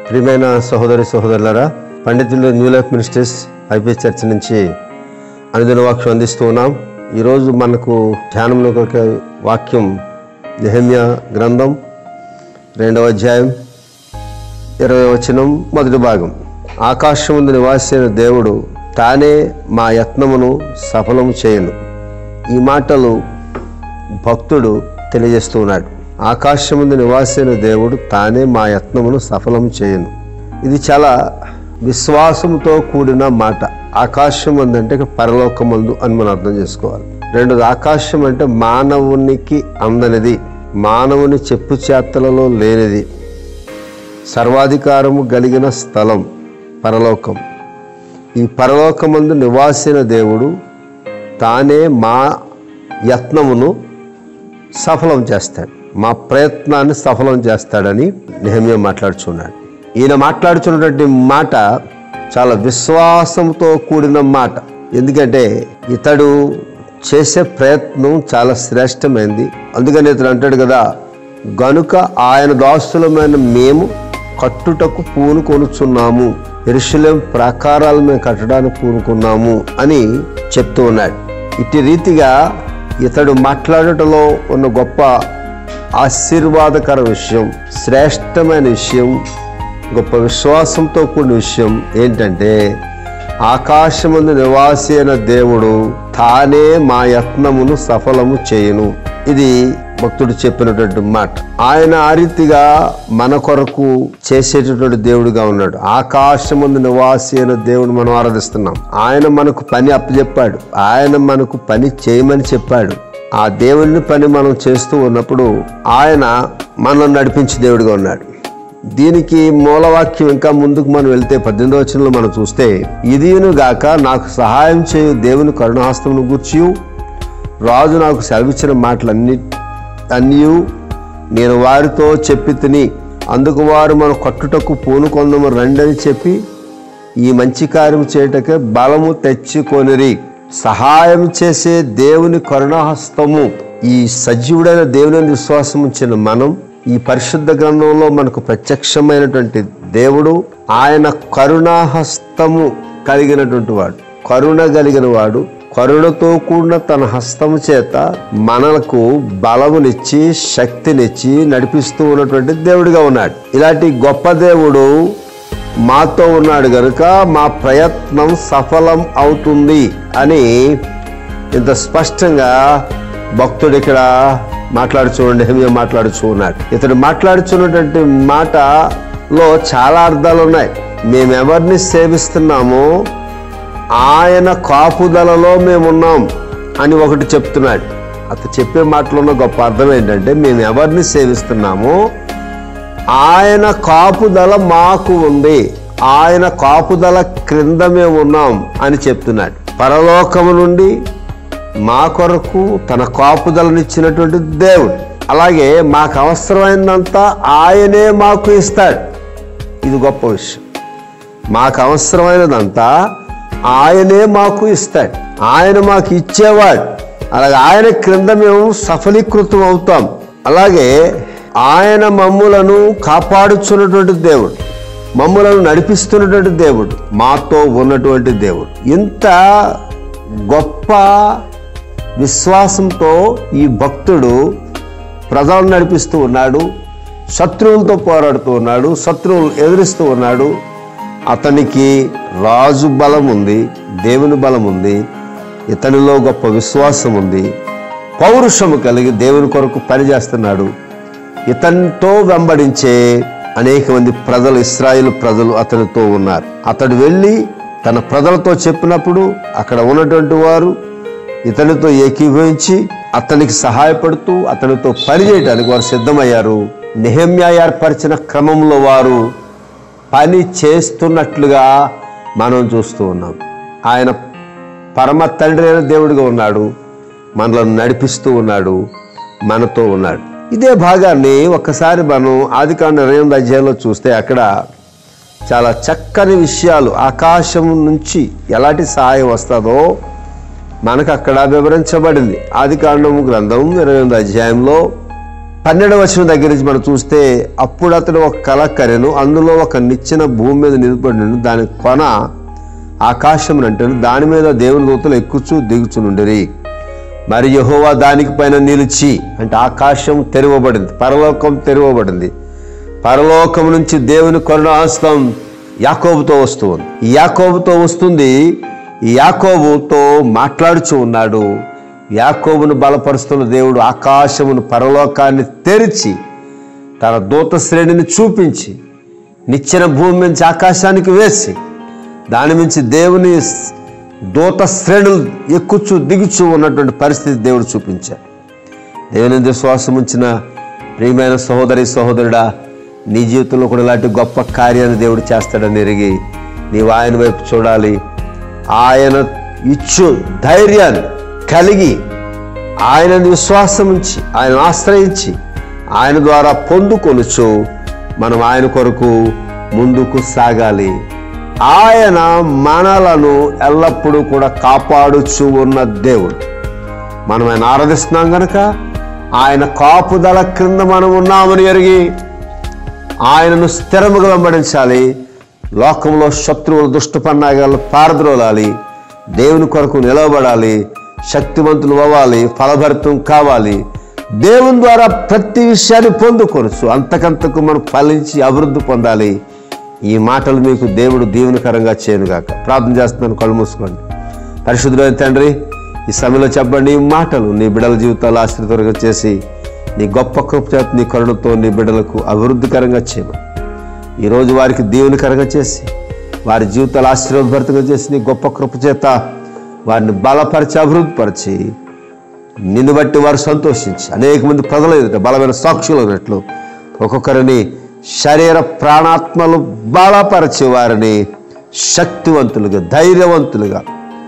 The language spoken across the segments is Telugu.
ప్రియమైన సహోదరి సహోదరులారా, పండితులు new life ministries IP church నుంచి అనుదిన వాక్యం అందిస్తూ ఉన్నాం. ఈరోజు మనకు ధ్యానంలో వాక్యం నెహెమ్యా గ్రంథం 2వ అధ్యాయం 20వ వచనం మొదటి భాగం. ఆకాశముందు నివాసైన దేవుడు తానే మా యత్నమును సఫలము చేయను. ఈ మాటలు భక్తుడు తెలియజేస్తూ ఉన్నాడు. ఆకాశముందు నివాసైన దేవుడు తానే మా యత్నమును సఫలం చేయను. ఇది చాలా విశ్వాసంతో కూడిన మాట. ఆకాశం అంటే పరలోకమందు అని మనం అర్థం చేసుకోవాలి. రెండోది, ఆకాశం అంటే మానవునికి అందనిది, మానవుని చెప్పు చేతలలో లేనిది, సర్వాధికారము కలిగిన స్థలం పరలోకం. ఈ పరలోకమందు నివాసైన దేవుడు తానే మా యత్నమును సఫలం చేస్తాడు, మా ప్రయత్నాన్ని సఫలం చేస్తాడని నెహెమ్యా మాట్లాడుచున్నాడు. ఈయన మాట్లాడుచున్నటువంటి మాట చాలా విశ్వాసంతో కూడిన మాట. ఎందుకంటే ఇతడు చేసే ప్రయత్నం చాలా శ్రేష్టమైంది. అందుకని ఇతడు అంటాడు కదా, గనుక ఆయన దాసులమైన మేము కట్టుటకు పూనుకొనుచున్నాము, యెరూషలేము ప్రాకారాలు మేము కట్టడానికి పూనుకున్నాము అని చెప్తూ ఉన్నాడు. ఇట్టి రీతిగా ఇతడు మాట్లాడటంలో ఉన్న గొప్ప ఆశీర్వాదకర విషయం, శ్రేష్టమైన విషయం, గొప్ప విశ్వాసంతో కూడిన విషయం ఏంటంటే, ఆకాశమందు నివాసి అయిన దేవుడు తానే మా యత్నమును సఫలము చేయను. ఇది భక్తుడు చెప్పినటువంటి మాట. ఆయన ఆ రీతిగా మన కొరకు చేసేటటువంటి దేవుడుగా ఉన్నాడు. ఆకాశమందు నివాసి అయిన దేవుడు మనం ఆరాధిస్తున్నాం. ఆయన మనకు పని అప్పచెప్పాడు, ఆయన మనకు పని చేయమని చెప్పాడు. ఆ దేవుని పని మనం చేస్తూ ఉన్నప్పుడు ఆయన మనల్ని నడిపించే దేవుడిగా ఉన్నాడు. దీనికి మూలవాక్యం ఇంకా ముందుకు మనం వెళ్తే 18వ వచనంలో మనం చూస్తే, ఇదియును గాక నాకు సహాయం చేయు దేవుని కరుణాహస్తమును గూర్చి రాజు నాకు సెలవిచ్చిన మాటలన్నీ నేను వారితో చెప్పి తిని, అందుకు వారు మనం కట్టుటకు పూనుకొందము రండని చెప్పి ఈ మంచి కార్యం చేయటకే బలము తెచ్చుకొనిరి. సహాయం చేసే దేవుని కరుణాహస్తము, ఈ సజీవుడైన దేవుని విశ్వాసం ఉంచిన మనం, ఈ పరిశుద్ధ గ్రంథంలో మనకు ప్రత్యక్షమైనటువంటి దేవుడు, ఆయన కరుణాహస్తము కలిగినటువంటి వాడు, కరుణ కలిగిన వాడు. కరుణతో కూడిన తన హస్తము చేత మనకు బలమునిచ్చి శక్తినిచ్చి నడిపిస్తూ ఉన్నటువంటి దేవుడిగా ఉన్నాడు. ఇలాంటి గొప్ప దేవుడు మాతో ఉన్నాడు కనుక మా ప్రయత్నం సఫలం అవుతుంది అని ఇంత స్పష్టంగా భక్తుడు ఇక్కడ నెహెమ్యా మాట్లాడుచూ ఉన్నాడు. ఇతడు మాట్లాడుచున్నటువంటి మాటలో చాలా అర్థాలు ఉన్నాయి. మేమెవరిని సేవిస్తున్నామో ఆయన కాపుదలలో మేమున్నాం అని ఒకటి చెప్తున్నాడు. అతను చెప్పే మాటలో ఉన్న గొప్ప అర్థం ఏంటంటే, మేము ఎవరిని సేవిస్తున్నామో ఆయన కాపుదల మాకు ఉంది, ఆయన కాపుదల క్రింద మేము ఉన్నాం అని చెప్తున్నాడు. పరలోకము నుండి మా కొరకు తన కాపుదలనిచ్చినటువంటి దేవుడు. అలాగే మాకు అవసరమైనంతా ఆయనే మాకు ఇస్తాడు. ఇది గొప్ప విషయం. మాకు అవసరమైనదంతా ఆయనే మాకు ఇస్తాడు, ఆయన మాకు ఇచ్చేవాడు. అలాగే ఆయన క్రింద మేము సఫలీకృతం అవుతాం. అలాగే ఆయన మమ్ములను కాపాడుచున్నటువంటి దేవుడు, మమ్ములను నడిపిస్తున్నటువంటి దేవుడు, మాతో ఉన్నటువంటి దేవుడు. ఇంత గొప్ప విశ్వాసంతో ఈ భక్తుడు ప్రజలను నడిపిస్తూ ఉన్నాడు, శత్రువులతో పోరాడుతూ ఉన్నాడు, శత్రువులు ఎదురిస్తూ ఉన్నాడు. అతనికి రాజు బలం ఉంది, దేవుని బలం ఉంది, ఇతనిలో గొప్ప విశ్వాసం ఉంది, పౌరుషము కలిగి దేవుని కొరకు పనిచేస్తున్నాడు. ఇతనితో వెంబడించే అనేక మంది ప్రజలు, ఇశ్రాయేలు ప్రజలు అతనితో ఉన్నారు. అతడు వెళ్ళి తన ప్రజలతో చెప్పినప్పుడు అక్కడ ఉన్నటువంటి వారు ఇతనితో ఏకీభవించి అతనికి సహాయపడుతూ అతనితో పనిచేయడానికి వారు సిద్ధమయ్యారు. నెహెమ్యా ఏర్పరిచిన క్రమంలో వారు పని చేస్తున్నట్లుగా మనం చూస్తూ ఉన్నాం. ఆయన పరమ తండ్రి అయిన దేవుడిగా ఉన్నాడు, మనల్ని నడిపిస్తూ ఉన్నాడు, మనతో ఉన్నాడు. ఇదే భాగాన్ని ఒక్కసారి మనం ఆదికాండం 28వ అధ్యాయంలో చూస్తే అక్కడ చాలా చక్కని విషయాలు, ఆకాశం నుంచి ఎలాంటి సహాయం వస్తుందో మనకు అక్కడ వివరించబడింది. ఆదికాండం గ్రంథం 28వ అధ్యాయంలో 12వ వచనం దగ్గర నుంచి మనం చూస్తే, అప్పుడు అతడు ఒక కల కరెను, అందులో ఒక నిచ్చెన భూమి మీద నిలబడిను, దాని కొన ఆకాశమునంటెను, దాని మీద దేవుని దూతలు ఎక్కుచూ దిగుచునుండిరి. మరి యెహోవా దానికి పైన నిలిచి, అంటే ఆకాశం తెరవబడింది, పరలోకం తెరవబడింది. పరలోకం నుంచి దేవుని కరుణాహస్తం యాకోబుతో వస్తుంది. ఈ యాకోబుతో వస్తుంది. ఈ యాకోబుతో మాట్లాడుచూ ఉన్నాడు. యాకోబును బలపరుస్తున్న దేవుడు ఆకాశమును, పరలోకాన్ని తెరిచి తన దూత శ్రేణిని చూపించి నిచ్చెన భూమి నుంచి ఆకాశానికి వేసి దాని నుంచి దేవుని దూత శ్రేణులు ఎక్కుచూ దిగుచూ ఉన్నటువంటి పరిస్థితి దేవుడు చూపించాడు. దేవుని విశ్వాసం ఉంచిన ప్రియమైన సహోదరి సహోదరుడా, నీ జీవితంలో కూడా ఇలాంటి గొప్ప కార్యాన్ని దేవుడు చేస్తాడని ఎరిగి నీవు ఆయన వైపు చూడాలి. ఆయన ఇచ్చు ధైర్యాన్ని కలిగి ఆయన విశ్వాసం ఉంచి ఆయన ఆశ్రయించి ఆయన ద్వారా పొందుకొనుచు మనం ఆయన కొరకు ముందుకు సాగాలి. ఆయన మనలను ఎల్లప్పుడూ కూడా కాపాడుచూ ఉన్న దేవుడు. మనం ఆయన ఆరాధిస్తున్నాం కనుక ఆయన కాపుదల క్రింద మనం ఉన్నామని ఎరిగి ఆయనను స్థిరముగా వెంబడించాలి. లోకంలో శత్రువులు దుష్ట పన్నాగాలు పారద్రోలాలి. దేవుని కొరకు నిలబడాలి. శక్తివంతులు అవ్వాలి. ఫలభరితం కావాలి. దేవుని ద్వారా ప్రతి విషయాన్ని పొందుకొనచ్చు. అంతకంతకు మనం ఫలించి అభివృద్ధి పొందాలి. ఈ మాటలు మీకు దేవుడు దీవెనకరంగా చేయనుగాక. ప్రార్థన చేస్తున్నాను. కళ్ళు మూసుకోండి. పరిశుద్ధుడైన తండ్రి, ఈ సమయంలో చెప్పండి, ఈ మాటలు నీ బిడ్డల జీవితాలు ఆశ్రితంగా చేసి నీ గొప్ప కృప చేత నీ కరుణతో నీ బిడ్డలకు అభివృద్ధికరంగా చేయమని, ఈరోజు వారికి దీవెనకరంగా చేసి వారి జీవితాలు ఆశీర్వాదభరితంగా చేసి నీ గొప్ప కృప చేత వారిని బలపరిచి అభివృద్ధిపరిచి నిన్ను బట్టి వారు సంతోషించి అనేక మంది ప్రజలు ఎదుట బలమైన సాక్షులు అన్నట్లు ఒక్కొక్కరిని శరీర ప్రాణాత్మలు బలపరిచి వారిని శక్తివంతులుగా, ధైర్యవంతులుగా,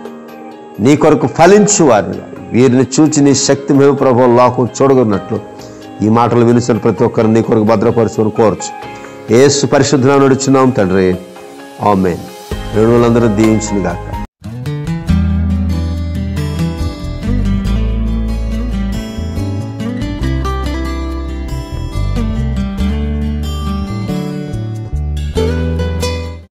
నీ కొరకు ఫలించు వారిని, వీరిని చూచి నీ శక్తి మేము ప్రభావం లోకం చూడగొన్నట్లు ఈ మాటలు వినిసిన ప్రతి ఒక్కరిని నీ కొరకు భద్రపరచుకొని కోరచ్చు. యేసు పరిశుద్ధంగా నడుచున్నాం తండ్రి. ఆమేన్. దేవుడు అందరూ దీవించును గాక.